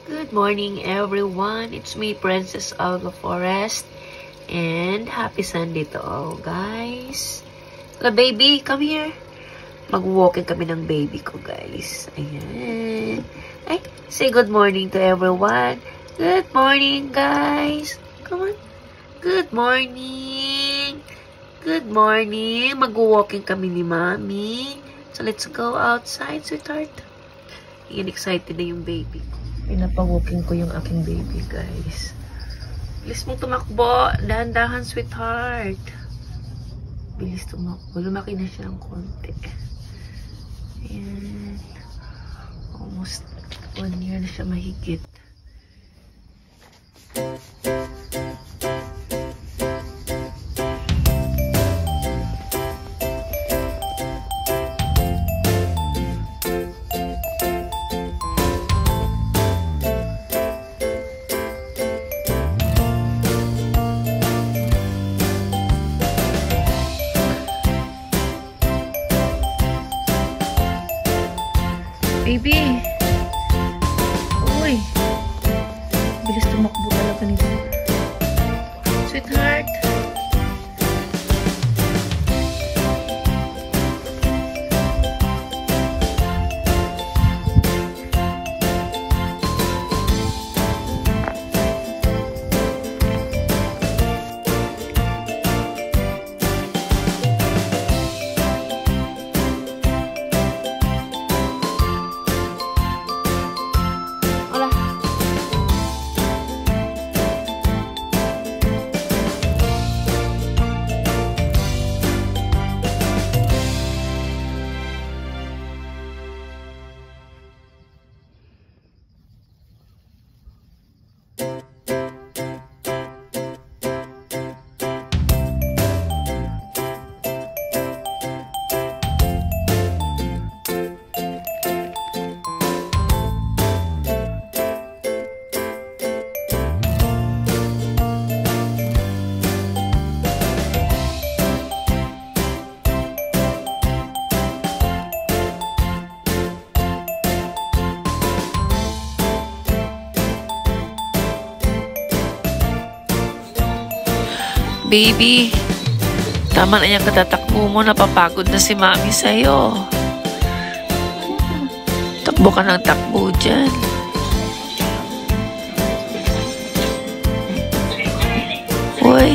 Good morning, everyone. It's me, Princess Olga Forest. And happy Sunday to all, guys. The baby, come here. Mag-walking kami ng baby ko, guys. Ayan. Ay, say good morning to everyone. Good morning, guys. Come on. Good morning. Good morning. Mag-walking kami ni Mommy. So, let's go outside, sweetheart. Ayan, excited na yung baby ko. Pinapawalking ko yung aking baby, guys. Bilis mong tumakbo. Dahan-dahan, sweetheart. Bilis tumakbo. Lumaki na siya ng konti. Ayan. Almost 1 year na siya mahigit. Baby! Uy! Bilis tumakbo talaga nito. Sweetheart! Baby, tama na yung katatakbo mo. Napapagod na si Mami sa'yo. Takbo ka ng takbo dyan. Uy.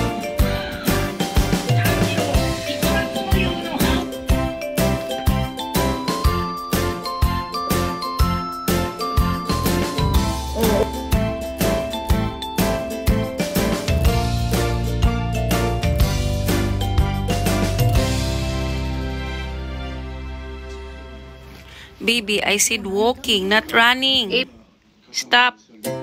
Baby, I said walking, not running. Stop.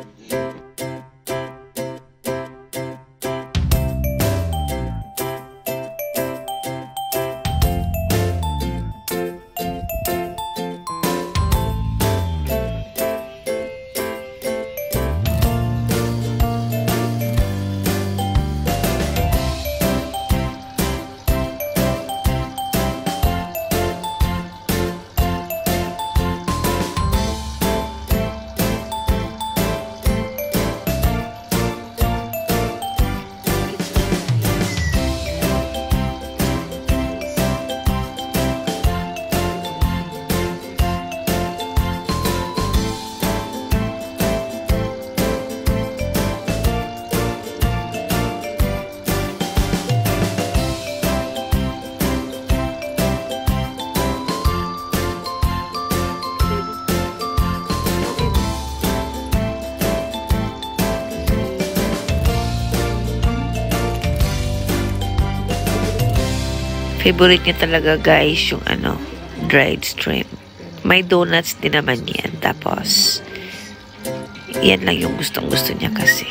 Favorite niya talaga, guys, yung dried shrimp. May donuts din naman yan. Tapos, yan lang yung gustong-gusto niya kasi.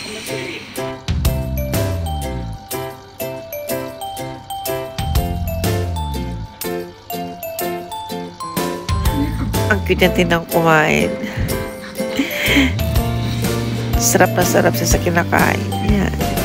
Ang cute niya tinang kumain. Sarap na sarap siya sa kinakain. Yan.